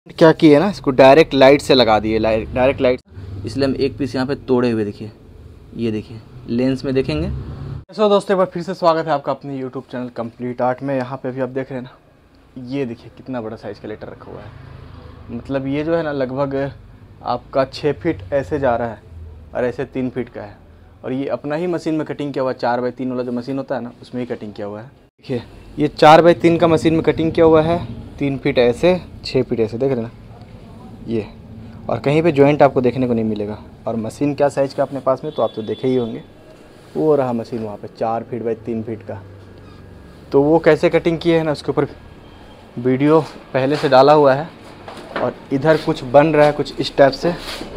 क्या किए ना, इसको डायरेक्ट लाइट से लगा दिए, डायरेक्ट लाइट, इसलिए हम एक पीस यहाँ पे तोड़े हुए देखिए, ये देखिए लेंस में देखेंगे। सो दोस्तों एक बार फिर से स्वागत है आपका अपने यूट्यूब चैनल कंप्लीट आर्ट में। यहाँ पे भी आप देख रहे हैं ना, ये देखिए कितना बड़ा साइज़ का लेटर रखा हुआ है। मतलब ये जो है ना लगभग आपका 6 फीट ऐसे जा रहा है और ऐसे 3 फीट का है, और ये अपना ही मशीन में कटिंग किया हुआ है। 4x3 वाला जो मशीन होता है ना, उसमें ही कटिंग किया हुआ है। देखिए ये 4x3 का मशीन में कटिंग किया हुआ है, 3 फीट ऐसे 6 फीट ऐसे, देख रहे ना ये, और कहीं पे जॉइंट आपको देखने को नहीं मिलेगा। और मशीन क्या साइज़ का अपने पास में, तो आप तो देखे ही होंगे, वो रहा मशीन वहाँ पे 4 फीट बाई 3 फीट का। तो वो कैसे कटिंग किए है ना, उसके ऊपर वीडियो पहले से डाला हुआ है। और इधर कुछ बन रहा है कुछ इस टाइप से,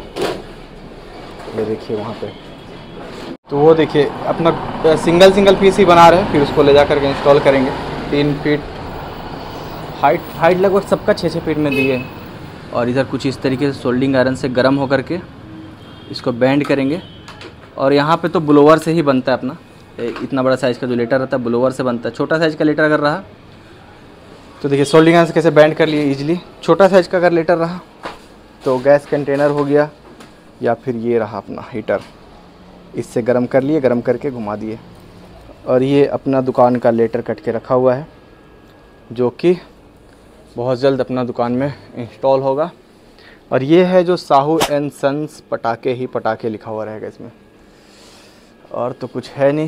ये देखिए वहाँ पे। तो वो देखिए अपना सिंगल पीस ही बना रहे हैं, फिर उसको ले जा करके इंस्टॉल करेंगे। 3 फीट हाइट लगभग सबका 6-6 फीट में दिए हैं। और इधर कुछ इस तरीके से सोल्डिंग आयरन से गर्म होकर के इसको बैंड करेंगे। और यहाँ पे तो ब्लोवर से ही बनता है अपना, इतना बड़ा साइज़ का जो लेटर रहता है ब्लोवर से बनता है। छोटा साइज़ का लेटर अगर रहा तो देखिए सोल्डिंग आयरन से कैसे बैंड कर लिए इजीली। छोटा साइज़ का अगर लेटर रहा तो गैस कंटेनर हो गया, या फिर ये रहा अपना हीटर, इससे गर्म कर लिए, गर्म करके घुमा दिए। और ये अपना दुकान का लेटर कट के रखा हुआ है, जो कि बहुत जल्द अपना दुकान में इंस्टॉल होगा। और ये है जो साहू एंड सन्स पटाखे ही पटाखे लिखा हुआ रहेगा इसमें, और तो कुछ है नहीं।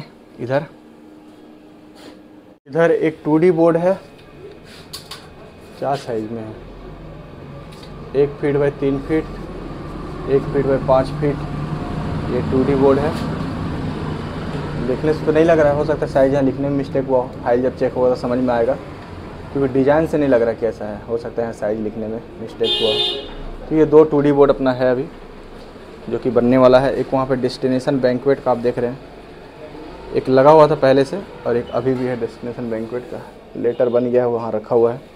इधर एक 2D बोर्ड है, क्या साइज़ में है, 1 feet by 3 feet, 1 feet by 5 feet, ये 2D बोर्ड है। देखने से तो नहीं लग रहा है, हो सकता है साइज़ यहाँ लिखने में मिस्टेक हुआ हो, फाइल जब चेक होगा तो समझ में आएगा, क्योंकि डिज़ाइन से नहीं लग रहा कैसा है, हो सकता है यहाँ साइज़ लिखने में मिस्टेक हुआ हो। तो ये 2 2D बोर्ड अपना है अभी, जो कि बनने वाला है। एक वहाँ पे डेस्टिनेशन बैंक्वेट का आप देख रहे हैं, एक लगा हुआ था पहले से, और एक अभी भी है डेस्टिनेशन बैंक्वेट का लेटर बन गया है, वहाँ रखा हुआ है।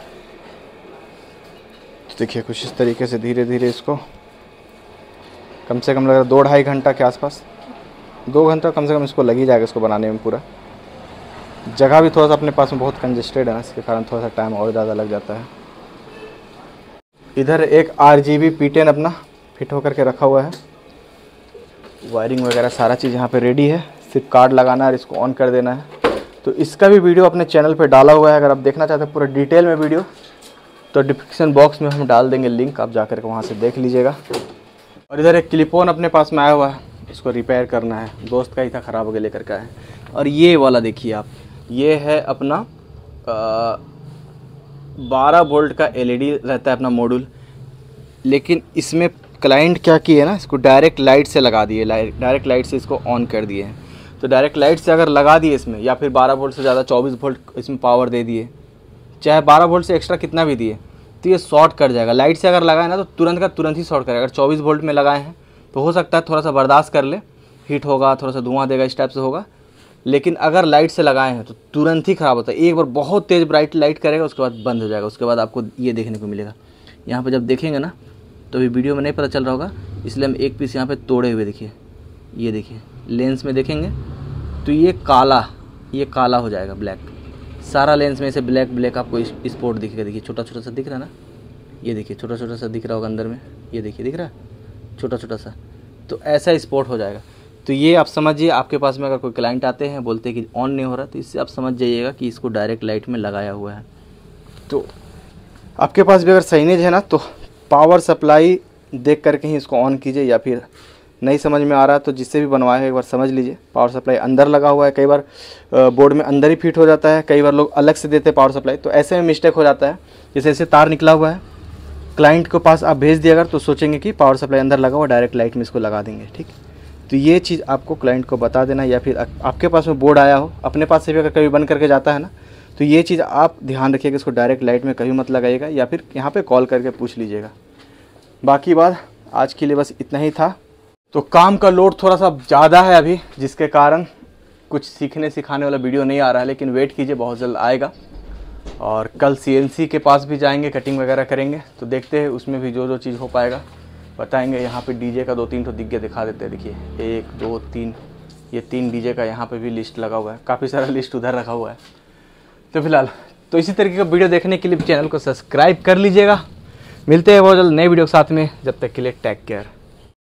तो देखिए कुछ इस तरीके से धीरे धीरे इसको कम से कम लग रहा है 2-2.5 घंटा के आसपास, 2 घंटा कम से कम इसको लग ही जाएगा इसको बनाने में। पूरा जगह भी थोड़ा सा अपने पास में बहुत कंजेस्टेड है ना, इसके कारण थोड़ा सा टाइम और ज़्यादा लग जाता है। इधर एक RGB P10 अपना फिट होकर के रखा हुआ है, वायरिंग वगैरह सारा चीज़ यहाँ पे रेडी है, सिर्फ कार्ड लगाना है और इसको ऑन कर देना है। तो इसका भी वीडियो अपने चैनल पे डाला हुआ है, अगर आप देखना चाहते हैं पूरा डिटेल में वीडियो, तो डिस्क्रिप्शन बॉक्स में हम डाल देंगे लिंक, आप जाकर के वहाँ से देख लीजिएगा। और इधर एक क्लिप ऑन अपने पास में आया हुआ है, इसको रिपेयर करना है, दोस्त का ही था, ख़राब हो गया, लेकर का है। और ये वाला देखिए आप, ये है अपना 12 वोल्ट का LED रहता है अपना मॉड्यूल, लेकिन इसमें क्लाइंट क्या किए है ना, इसको डायरेक्ट लाइट से लगा दिए, डायरेक्ट लाइट से इसको ऑन कर दिए हैं। तो डायरेक्ट लाइट से अगर लगा दिए इसमें, या फिर 12 वोल्ट से ज़्यादा 24 वोल्ट इसमें पावर दे दिए, चाहे 12 वोल्ट से एक्स्ट्रा कितना भी दिए, तो ये शॉर्ट कर जाएगा। लाइट से अगर लगाए ना तो तुरंत का तुरंत ही शॉर्ट करेगा। अगर 24 वोल्ट में लगाए हैं तो हो सकता है थोड़ा सा बर्दाश्त कर ले, हीट होगा, थोड़ा सा धुआं देगा, इस टाइप से होगा। लेकिन अगर लाइट से लगाए हैं तो तुरंत ही ख़राब होता है। एक बार बहुत तेज़ ब्राइट लाइट करेगा, उसके बाद बंद हो जाएगा। उसके बाद आपको ये देखने को मिलेगा, यहाँ पे जब देखेंगे ना तो अभी वीडियो में नहीं पता चल रहा होगा, इसलिए हम एक पीस यहाँ पे तोड़े हुए देखिए, ये देखिए लेंस में देखेंगे तो ये काला हो जाएगा, ब्लैक। सारा लेंस में से ब्लैक आपको स्पॉट दिखेगा। देखिए छोटा सा दिख रहा है ना, ये देखिए छोटा सा दिख रहा होगा अंदर में, ये देखिए दिख रहा है छोटा सा, तो ऐसा स्पॉट हो जाएगा। तो ये आप समझिए, आपके पास में अगर कोई क्लाइंट आते हैं बोलते हैं कि ऑन नहीं हो रहा, तो इससे आप समझ जाइएगा कि इसको डायरेक्ट लाइट में लगाया हुआ है। तो आपके पास भी अगर साइनेज है ना, तो पावर सप्लाई देख करके ही इसको ऑन कीजिए, या फिर नहीं समझ में आ रहा तो जिससे भी बनवाया है एक बार समझ लीजिए। पावर सप्लाई अंदर लगा हुआ है, कई बार बोर्ड में अंदर ही फिट हो जाता है, कई बार लोग अलग से देते हैं पावर सप्लाई, तो ऐसे में मिस्टेक हो जाता है। जैसे ऐसे तार निकला हुआ है, क्लाइंट के पास आप भेज दिए अगर, तो सोचेंगे कि पावर सप्लाई अंदर लगा हुआ, डायरेक्ट लाइट में इसको लगा देंगे। ठीक, तो ये चीज़ आपको क्लाइंट को बता देना, या फिर आपके पास में बोर्ड आया हो, अपने पास से भी अगर कभी बन करके जाता है ना, तो ये चीज़ आप ध्यान रखिएगा, इसको डायरेक्ट लाइट में कभी मत लगाइएगा, या फिर यहाँ पे कॉल करके पूछ लीजिएगा। बाकी बात आज के लिए बस इतना ही था। तो काम का लोड थोड़ा सा ज़्यादा है अभी, जिसके कारण कुछ सीखने सिखाने वाला वीडियो नहीं आ रहा है, लेकिन वेट कीजिए, बहुत जल्द आएगा। और कल CNC के पास भी जाएंगे, कटिंग वगैरह करेंगे, तो देखते हैं उसमें भी जो चीज़ हो पाएगा बताएंगे। यहाँ पे DJ का 2-3 तो दिग्गे दिखा देते हैं, देखिए 1 2 3, ये 3 DJ का यहाँ पे भी लिस्ट लगा हुआ है, काफ़ी सारा लिस्ट उधर रखा हुआ है। तो फिलहाल तो इसी तरीके का वीडियो देखने के लिए चैनल को सब्सक्राइब कर लीजिएगा, मिलते हैं बहुत जल्द नई वीडियो के साथ में, जब तक के लिए टेक केयर।